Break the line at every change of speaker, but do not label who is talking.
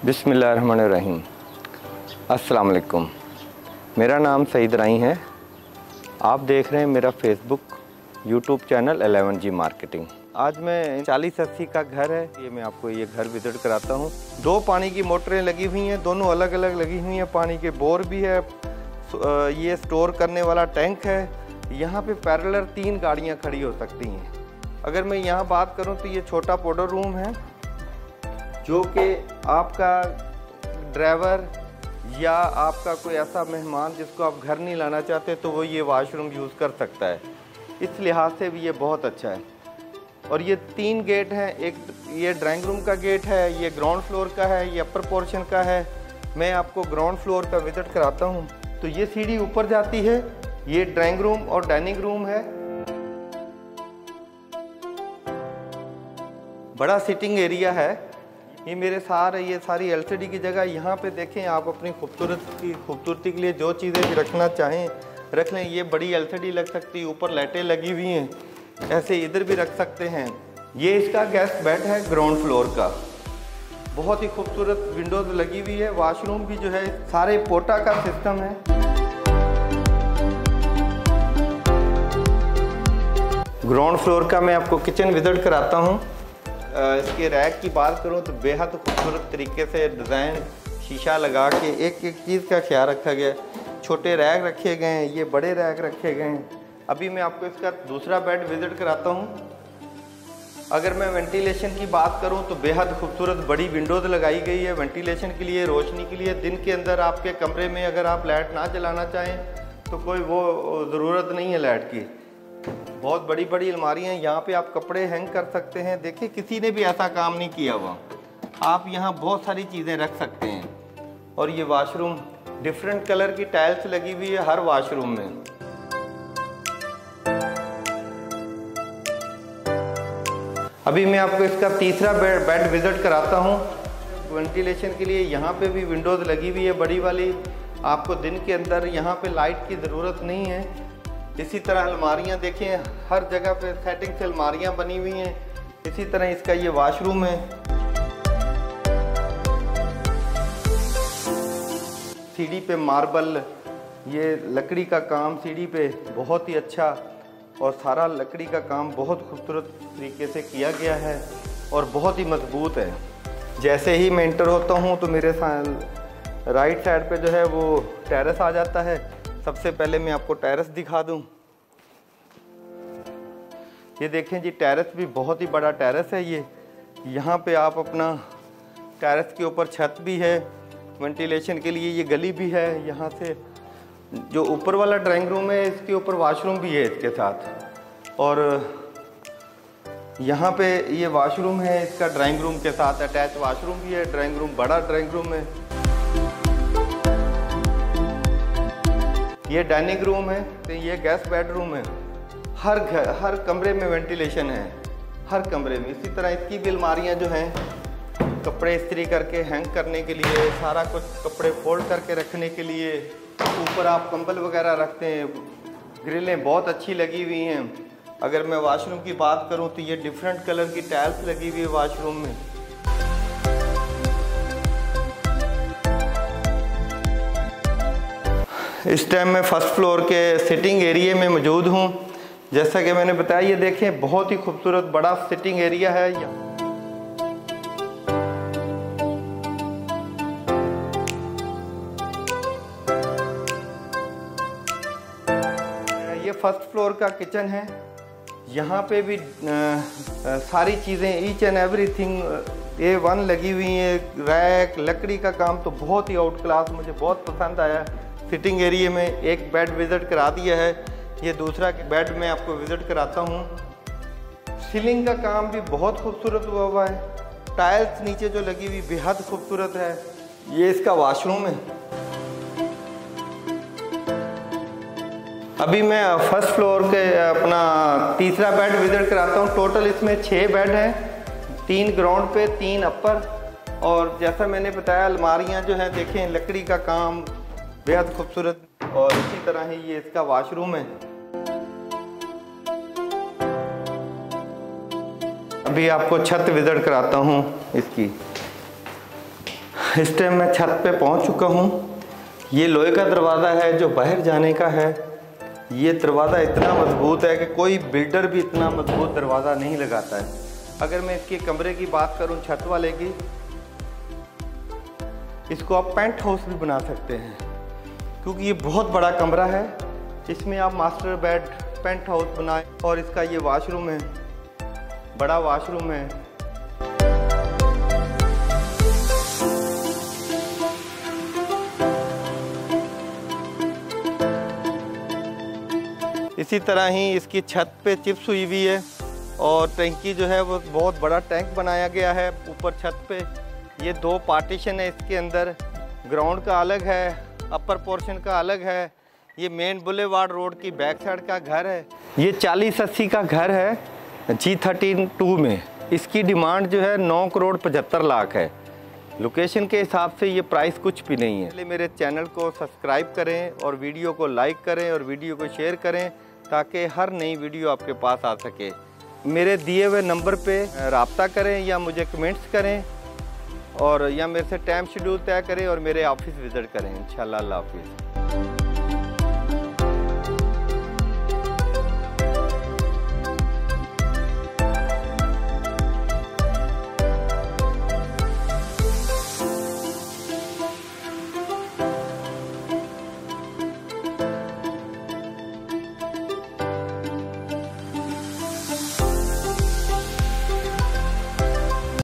बिस्मिल्लाहिर्रहमानिर्रहीम। अस्सलाम वालेकुम। मेरा नाम सईद राई है। आप देख रहे हैं मेरा Facebook YouTube channel 11G marketing. आज मैं 40-80 का घर है, ये मैं आपको ये घर विजिट कराता हूँ। 2 पानी की मोटरें लगी हुई हैं, दोनों अलग अलग लगी हुई हैं। पानी के बोर भी है, ये स्टोर करने वाला टैंक है। यहाँ पे पैरेलल 3 गाड़ियाँ खड़ी हो सकती हैं। अगर मैं यहाँ बात करूँ तो ये छोटा पाउडर रूम है, जो कि आपका ड्राइवर या आपका कोई ऐसा मेहमान जिसको आप घर नहीं लाना चाहते तो वो ये वाशरूम यूज़ कर सकता है। इस लिहाज से भी ये बहुत अच्छा है। और ये 3 गेट हैं, एक ये ड्राइंग रूम का गेट है, ये ग्राउंड फ्लोर का है, ये अपर पोर्शन का है। मैं आपको ग्राउंड फ्लोर का विजिट कराता हूँ। तो ये सीढ़ी ऊपर जाती है, ये ड्राइंग रूम और डाइनिंग रूम है। बड़ा सिटिंग एरिया है। ये ये सारी एलसीडी की जगह। यहाँ पे देखें, आप अपनी खूबसूरती के लिए जो चीज़ें भी रखना चाहें रख लें। ये बड़ी एलसीडी लग सकती है, ऊपर लाइटें लगी हुई हैं, ऐसे इधर भी रख सकते हैं। ये इसका गेस्ट बेड है ग्राउंड फ्लोर का, बहुत ही खूबसूरत विंडोज लगी हुई है। वॉशरूम भी जो है सारे पोटा का सिस्टम है। ग्राउंड फ्लोर का मैं आपको किचन विजिट कराता हूँ। इसके रैक की बात करूं तो बेहद खूबसूरत तरीके से डिज़ाइन शीशा लगा के एक एक चीज़ का ख्याल रखा गया। छोटे रैक रखे गए हैं, ये बड़े रैक रखे गए हैं। अभी मैं आपको इसका दूसरा बेड विजिट कराता हूं। अगर मैं वेंटिलेशन की बात करूं तो बेहद खूबसूरत बड़ी विंडोज़ लगाई गई है वेंटिलेशन के लिए, रोशनी के लिए। दिन के अंदर आपके कमरे में अगर आप लाइट ना जलाना चाहें तो कोई वो ज़रूरत नहीं है लाइट की। बहुत बड़ी बड़ी अलमारियाँ हैं, यहाँ पे आप कपड़े हैंग कर सकते हैं। देखिए, किसी ने भी ऐसा काम नहीं किया हुआ। आप यहाँ बहुत सारी चीज़ें रख सकते हैं। और ये वॉशरूम डिफरेंट कलर की टाइल्स लगी हुई है हर वॉशरूम में। अभी मैं आपको इसका तीसरा बेड विजिट कराता हूँ वेंटिलेशन के लिए। यहाँ पे भी विंडोज़ लगी हुई है बड़ी वाली। आपको दिन के अंदर यहाँ पे लाइट की ज़रूरत नहीं है। इसी तरह अलमारियाँ देखें, हर जगह पे सेटिंग से अलमारियाँ बनी हुई हैं। इसी तरह इसका ये वॉशरूम है। सीढ़ी पे मार्बल, ये लकड़ी का काम सीढ़ी पे बहुत ही अच्छा, और सारा लकड़ी का काम बहुत खूबसूरत तरीके से किया गया है और बहुत ही मजबूत है। जैसे ही मैं एंटर होता हूँ तो मेरे साथ राइट साइड पे जो है वो टेरेस आ जाता है। सबसे पहले मैं आपको टेरेस दिखा दूं। ये देखें जी, टेरेस भी बहुत ही बड़ा टेरेस है ये। यहाँ पे आप अपना टेरेस के ऊपर छत भी है वेंटिलेशन के लिए, ये गली भी है। यहाँ से जो ऊपर वाला ड्राइंग रूम है इसके ऊपर वॉशरूम भी है इसके साथ। और यहाँ पे ये वॉशरूम है इसका ड्राइंग रूम के साथ अटैच वॉशरूम भी है। ड्राइंग रूम बड़ा ड्राइंग रूम है। ये डाइनिंग रूम है, तो ये गेस्ट बेडरूम है। हर कमरे में वेंटिलेशन है, हर कमरे में। इसी तरह इसकी भी अलमारियाँ जो हैं कपड़े इस्त्री करके हैंग करने के लिए, सारा कुछ कपड़े फोल्ड करके रखने के लिए। ऊपर आप कंबल वगैरह रखते हैं। ग्रिलें बहुत अच्छी लगी हुई हैं। अगर मैं वॉशरूम की बात करूँ तो ये डिफरेंट कलर की टाइल्स लगी हुई है वॉशरूम में। इस टाइम मैं फर्स्ट फ्लोर के सिटिंग एरिया में मौजूद हूँ। जैसा कि मैंने बताया, ये देखें बहुत ही खूबसूरत बड़ा सिटिंग एरिया है। ये फर्स्ट फ्लोर का किचन है। यहाँ पे भी सारी चीज़ें ईच एंड एवरीथिंग A1 लगी हुई है। रैक, लकड़ी का काम तो बहुत ही आउट क्लास, मुझे बहुत पसंद आया। सिटिंग एरिया में एक बेड विजिट करा दिया है। ये दूसरा बेड मैं आपको विजिट कराता हूँ। सीलिंग का काम भी बहुत खूबसूरत हुआ है। टाइल्स नीचे जो लगी हुई बेहद खूबसूरत है। ये इसका वॉशरूम है। अभी मैं फर्स्ट फ्लोर के अपना तीसरा बेड विजिट कराता हूँ। टोटल इसमें 6 बेड हैं, 3 ग्राउंड पे, 3 अपर। और जैसा मैंने बताया, अलमारियाँ जो हैं देखें लकड़ी का काम बेहद खूबसूरत। और इसी तरह ही ये इसका वॉशरूम है। अभी आपको छत विजिट कराता हूँ इसकी। इस टाइम मैं छत पे पहुंच चुका हूं। ये लोहे का दरवाज़ा है जो बाहर जाने का है। ये दरवाज़ा इतना मजबूत है कि कोई बिल्डर भी इतना मजबूत दरवाज़ा नहीं लगाता है। अगर मैं इसके कमरे की बात करूं छत वाले की, इसको आप पेंट हाउस भी बना सकते हैं क्योंकि ये बहुत बड़ा कमरा है। इसमें आप मास्टर बेड पेंट हाउस बनाएं और इसका ये वॉशरूम है, बड़ा वॉशरूम है। इसी तरह ही इसकी छत पे चिप्स हुई हुई है और टंकी जो है वो बहुत बड़ा टैंक बनाया गया है ऊपर छत पे। ये 2 पार्टीशन है इसके अंदर, ग्राउंड का अलग है, अपर पोर्शन का अलग है। ये मेन बुलेवार्ड रोड की बैक साइड का घर है। ये 40-80 का घर है G13-2 में। इसकी डिमांड जो है 9,75,00,000 है। लोकेशन के हिसाब से ये प्राइस कुछ भी नहीं है। मेरे चैनल को सब्सक्राइब करें और वीडियो को लाइक करें और वीडियो को शेयर करें ताकि हर नई वीडियो आपके पास आ सके। मेरे दिए हुए नंबर पे रब्ता करें या मुझे कमेंट्स करें और या मेरे से टाइम शेड्यूल तय करें और मेरे ऑफिस विज़िट करें। इंशाल्लाह। अल्लाह हाफिज़।